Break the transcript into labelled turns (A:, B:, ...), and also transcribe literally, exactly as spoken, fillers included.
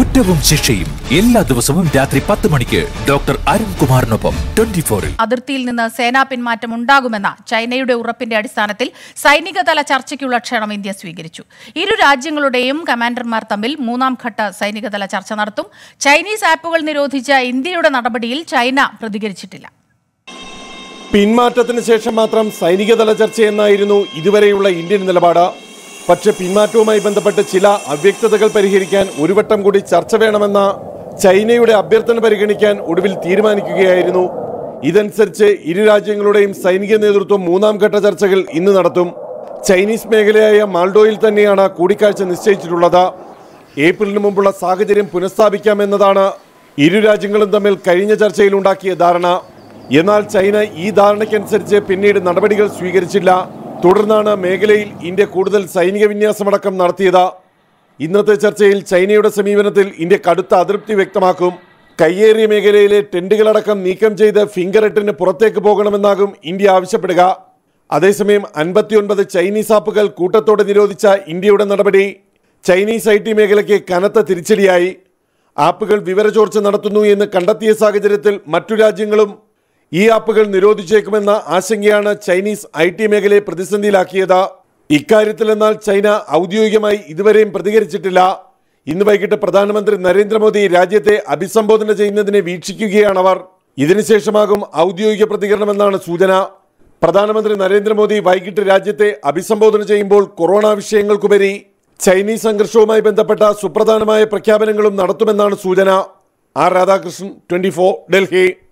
A: കുറ്റവും ശിക്ഷയും എല്ലാ ദിവസവും രാത്രി പത്ത് മണിക്ക് ഡോക്ടർ അരുൺകുമാറിനൊപ്പം ട്വന്റി ഫോറിൽ.
B: അതിർത്തിയിൽ നിന്ന് സേനാ പിന്മാറ്റം ഉണ്ടാകുമെന്ന ചൈനയുടെ ഉറപ്പിന്റെ അടിസ്ഥാനത്തിൽ സൈനികതല ചർച്ചയ്ക്കുള്ള ക്ഷണം ഇന്ത്യ സ്വീകരിച്ചു. ഇരു രാജ്യങ്ങളുടെയും കമാൻഡർമാർ തമ്മിൽ മൂന്നാം ഘട്ട സൈനികതല ചർച്ച നടത്തും. ചൈനീസ് ആപ്പുകൾ നിരോധിച്ച ഇന്ത്യയുടെ നടപടിയിൽ ചൈന പ്രതികരിച്ചിട്ടില്ല.
C: പിന്മാറ്റത്തിന് ശേഷം മാത്രം സൈനികതല ചർച്ചയെന്നായിരുന്നു ഇതുവരെയുള്ള ഇന്ത്യൻ നിലപാട്. പക്ഷെ പിന്മാറ്റവുമായി ബന്ധപ്പെട്ട് ചില അവ്യക്തതകൾ പരിഹരിക്കാൻ ഒരു വട്ടം കൂടി ചർച്ച വേണമെന്ന ചൈനയുടെ അഭ്യർത്ഥന പരിഗണിക്കാൻ ഒടുവിൽ തീരുമാനിക്കുകയായിരുന്നു. ഇതനുസരിച്ച് ഇരു രാജ്യങ്ങളുടെയും സൈനിക നേതൃത്വം മൂന്നാം ഘട്ട ചർച്ചകൾ ഇന്ന് നടത്തും. ചൈനീസ് മേഖലയായ മാൾഡോയിൽ തന്നെയാണ് കൂടിക്കാഴ്ച നിശ്ചയിച്ചിട്ടുള്ളത്. ഏപ്രിലിന് മുമ്പുള്ള സാഹചര്യം പുനഃസ്ഥാപിക്കാമെന്നതാണ് ഇരു രാജ്യങ്ങളും തമ്മിൽ കഴിഞ്ഞ ചർച്ചയിൽ ഉണ്ടാക്കിയ ധാരണ. എന്നാൽ ചൈന ഈ ധാരണയ്ക്കനുസരിച്ച് പിന്നീട് നടപടികൾ സ്വീകരിച്ചില്ല. തുടർന്നാണ് മേഖലയിൽ ഇന്ത്യ കൂടുതൽ സൈനിക വിന്യാസമടക്കം നടത്തിയത്. ഇന്നത്തെ ചർച്ചയിൽ ചൈനയുടെ സമീപനത്തിൽ ഇന്ത്യ കടുത്ത അതൃപ്തി വ്യക്തമാക്കും. കയ്യേറിയ മേഖലയിലെ ടെന്റുകളടക്കം നീക്കം ചെയ്ത് ഫിംഗർ എട്ടിന് പുറത്തേക്ക് പോകണമെന്നാകും ഇന്ത്യ ആവശ്യപ്പെടുക. അതേസമയം അൻപത്തിയൊൻപത് ചൈനീസ് ആപ്പുകൾ കൂട്ടത്തോടെ നിരോധിച്ച ഇന്ത്യയുടെ നടപടി ചൈനീസ് ഐ ടി മേഖലയ്ക്ക് കനത്ത തിരിച്ചടിയായി. ആപ്പുകൾ വിവരചോർച്ച നടത്തുന്നു എന്ന് കണ്ടെത്തിയ സാഹചര്യത്തിൽ മറ്റു രാജ്യങ്ങളും ഈ ആപ്പുകൾ നിരോധിച്ചേക്കുമെന്ന ആശങ്കയാണ് ചൈനീസ് ഐ ടി മേഖലയെ പ്രതിസന്ധിയിലാക്കിയത്. ഇക്കാര്യത്തിൽ എന്നാൽ ചൈന ഔദ്യോഗികമായി ഇതുവരെയും പ്രതികരിച്ചിട്ടില്ല. ഇന്ന് വൈകിട്ട് പ്രധാനമന്ത്രി നരേന്ദ്രമോദി രാജ്യത്തെ അഭിസംബോധന ചെയ്യുന്നതിനെ വീക്ഷിക്കുകയാണവർ. ഇതിനുശേഷമാകും ഔദ്യോഗിക പ്രതികരണമെന്നാണ് സൂചന. പ്രധാനമന്ത്രി നരേന്ദ്രമോദി വൈകിട്ട് രാജ്യത്തെ അഭിസംബോധന ചെയ്യുമ്പോൾ കൊറോണ വിഷയങ്ങൾക്കുപരി ചൈനീസ് സംഘർഷവുമായി ബന്ധപ്പെട്ട സുപ്രധാനമായ പ്രഖ്യാപനങ്ങളും നടത്തുമെന്നാണ് സൂചന. R Radhakrishnan, twenty four, Delhi.